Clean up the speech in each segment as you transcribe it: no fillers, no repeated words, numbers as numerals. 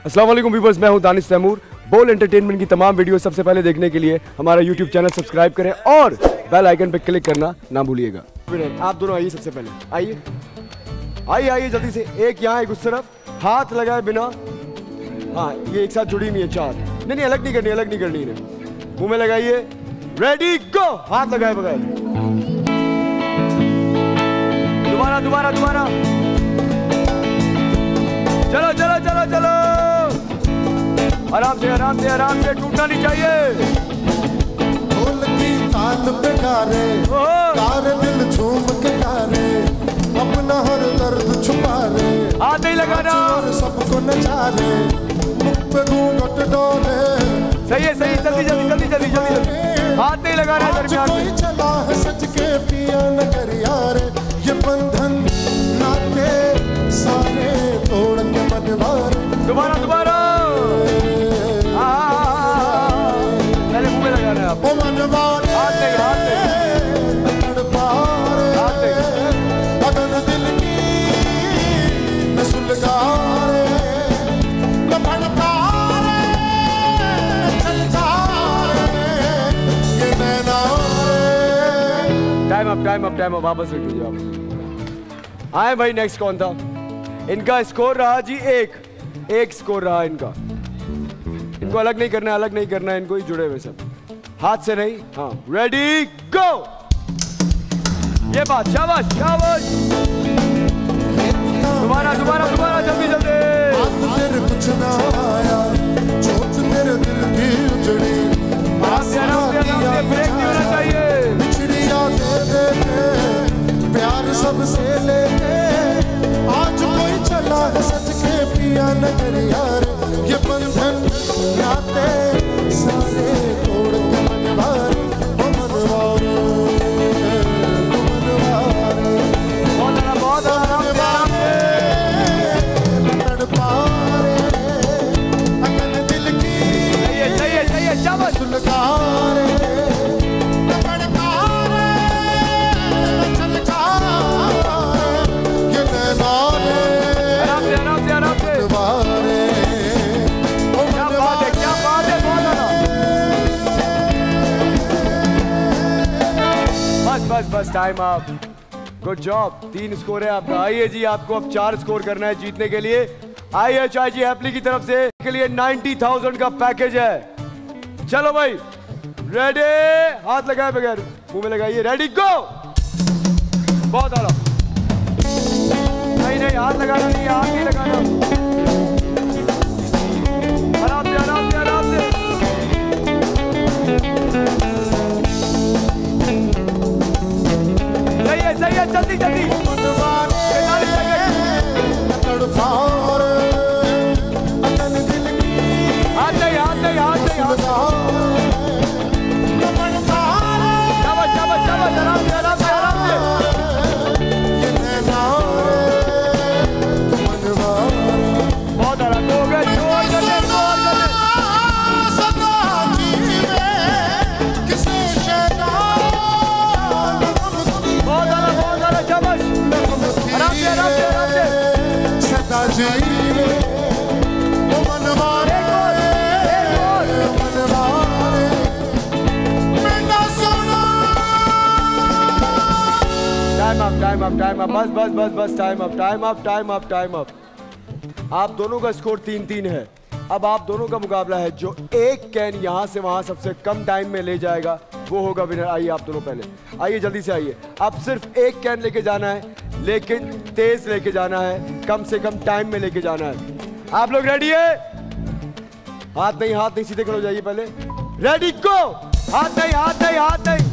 अस्सलाम वालेकुम व्यूअर्स, मैं हूं दानिश तैमूर। बोल एंटरटेनमेंट की तमाम वीडियो सबसे पहले देखने के लिए हमारा यूट्यूब चैनल सब्सक्राइब करें और बेल आइकन पर क्लिक करना ना भूलिएगा। आप दोनों आइए, सबसे पहले आइए आइए आइए जल्दी से। एक यहाँ एक उस तरफ, हाथ लगाए बिना। हाँ, ये एक साथ जुड़ी हुई है चार। नहीं, अलग नहीं करनी, अलग नहीं करनी है। मुंह में लगाइए, रेडी गो। हाथ लगाए बगैर। दोबारा दोबारा दोबारा। चलो चलो चलो चलो, आराम से आराम से आराम से, टूटना नहीं चाहिए। ढोल की ताल पे गारे, गारे दिल झूम के गारे, अपना हर दर्द छुपा रे, हाथ नहीं लगाना, सबको नचारे, मुख पे घूंघट डोले। सही है, सही है, जल्दी जल्दी जल्दी जल्दी जल्दी। हाथ नहीं लगाना है दरमियान में। कोई चला है सच के पिया न कर यारे, ये बंधन नाते सारे तोड़ के मनवारे। दोबारा दोबारा, पहले मुंह में लगाना है आपको। मनवारे हाथ नहीं, हाथ नहीं, हाथ नहीं। अगन दिल की न सुलगारे, न भड़कारे, न छलकारे, ये नैना रे। Time up, time up, time up. वापस रख दीजिए आप। आए भाई, नेक्स्ट कौन था? इनका स्कोर रहा जी एक स्कोर रहा इनका। इनको अलग नहीं करना, अलग नहीं करना, इनको ही जुड़े हुए सब, हाथ से नहीं। हाँ, रेडी गो। ये बात, शाबाश शाबाश। दोबारा दोबारा दोबारा, जल्दी जल्दी। तेरे कुछ ना आया, चोट मेरे दिल की उजड़ी, ब्रेक नहीं होना चाहिए। बिछड़ी यादें देके, प्यार सबसे लेके, आज कोई चला है सच के पिया न कर यार, ये बंधन नाते सारे तोड़ के मनवारे, ओ मनवारे, ओ मनवारे। बहुत आराम से, आराम से। तड़पारे, अगन दिल की सही है, सही है, शाबाश। सुलगारे, न भड़कारे, न छलकारे, ये नैना रे। आराम से आराम से आराम से। मनवारे, ओ क्या बात है, क्या बात है, बहुत आराम। बस बस बस, time up. Good job. 3 score है आपका। आइए जी, आपको अब 4 स्कोर करना है जीतने के लिए। आइए चाय जी हैप्पी की तरफ से के लिए 90,000 का पैकेज है। चलो भाई, रेडी। हाथ लगाए बगैर, मुंह में लगाइए, रेडी गो। बहुत आराम। नहीं नहीं, हाथ लगाना नहीं, हाथ नहीं लगाना। आराम से आराम से आराम से। सही है, जल्दी जल्दी। हाथ नहीं, हाथ नहीं, हाथ नहीं, शाबाश शाबाश शाबाश, आराम से आराम से आराम से। बहुत आराम हो गया। जोर कर ले, जोर कर ले। बहुत आराम, शाबाश। आराम से आराम से आराम से। सदा जीवे, ओ मनवारे, मनवारे, मेरा सोना। Time up, time up, time up. बस बस बस बस, time up, time up, time up, time up. आप दोनों का स्कोर 3-3 है। अब आप दोनों का मुकाबला है। जो एक कैन यहाँ से वहाँ सबसे कम टाइम में ले जाएगा वो होगा विनर। आइए आप दोनों पहले आइए, जल्दी से आइए। अब सिर्फ एक कैन लेके जाना है, लेकिन तेज लेके जाना है, कम से कम टाइम में लेके जाना है। आप लोग रेडी है? हाथ नहीं, हाथ नहीं, सीधे खड़े हो जाइए पहले। Ready go. हाथ नहीं, हाथ नहीं, हाथ नहीं,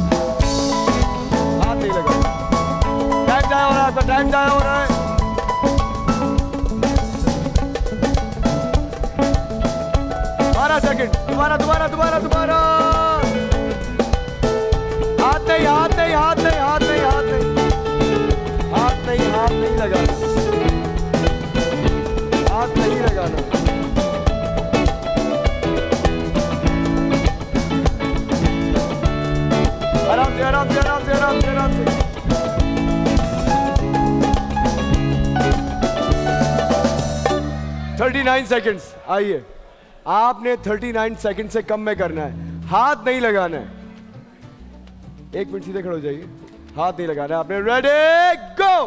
हाथ नहीं लगा। टाइम जाया हो रहा है आपका, टाइम जाया हो रहा है। 12 सेकंड। दोबारा दोबारा दोबारा दोबारा। हाथ नहीं, हाथ नहीं, हाथ नहीं, हाथ नहीं, हाथ नहीं, हाथ नहीं, हाथ नहीं लगाना, हाथ नहीं लगाना। आराम से आराम से आराम से आराम से आराम से। 39 39 सेकंड्स। आइए, आपने 39 सेकंड से कम में करना है, हाथ नहीं लगाना है। 1 मिनट सीधे खड़े हो जाइए, हाथ नहीं लगाना है आपने। Ready go.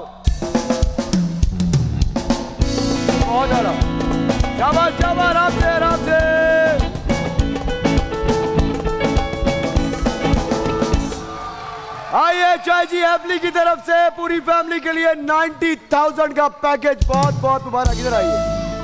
बहुत ज्यादा, शाबाश शाबाश, आराम से आराम से। आइए चाय जी एफली की तरफ से पूरी फैमिली के लिए 90,000 का पैकेज। बहुत बहुत मुबारक। इधर आइए,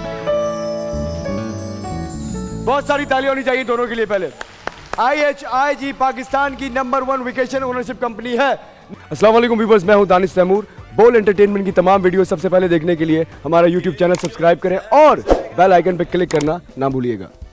बहुत सारी तालियां होनी चाहिए दोनों के लिए। पहले IHIG पाकिस्तान की नंबर 1 वेकेशन ओनरशिप कंपनी है। अस्सलाम वालेकुम व्यूअर्स, मैं हूं दानिश तैमूर। बोल एंटरटेनमेंट की तमाम वीडियो सबसे पहले देखने के लिए हमारा YouTube चैनल सब्सक्राइब करें और बेल आइकन पर क्लिक करना ना भूलिएगा।